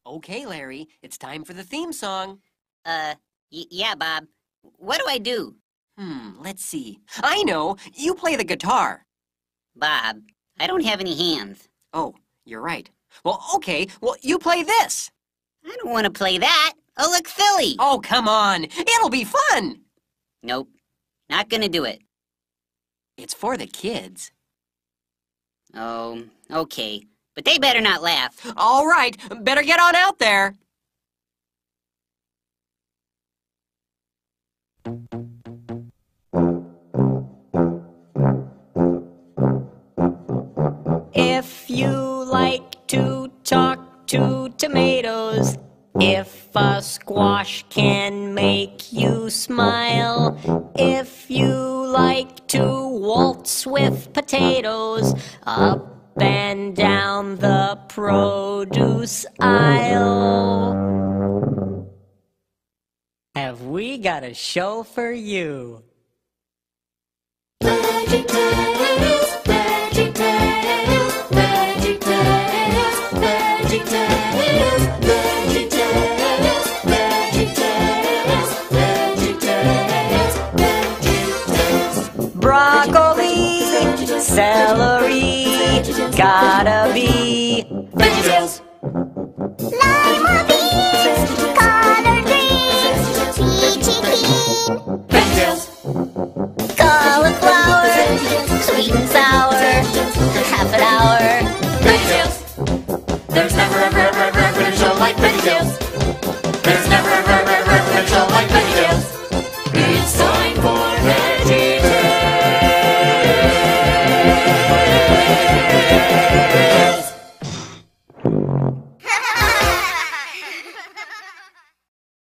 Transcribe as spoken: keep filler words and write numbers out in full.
Okay, Larry, it's time for the theme song. Uh, y yeah, Bob. What do I do? Hmm, let's see. I know! You play the guitar. Bob, I don't have any hands. Oh, you're right. Well, okay, well, you play this. I don't want to play that. I'll look silly. Oh, come on. It'll be fun. Nope, not gonna do it. It's for the kids. Oh, okay. But they better not laugh. All right, better get on out there. If you like to talk to tomatoes, if a squash can make you smile, if you like to waltz with potatoes, up and down the produce aisle, have we got a show for you? VeggieTales, VeggieTales, VeggieTales, VeggieTales, VeggieTales, VeggieTales, VeggieTales, VeggieTales. Broccoli, celery, gotta be VeggieTales. Lima beans, collard greens, peachy keen, VeggieTales. cauliflower, sweet and sour, half an hour. VeggieTales. There's never ever ever ever been a show like VeggieTales.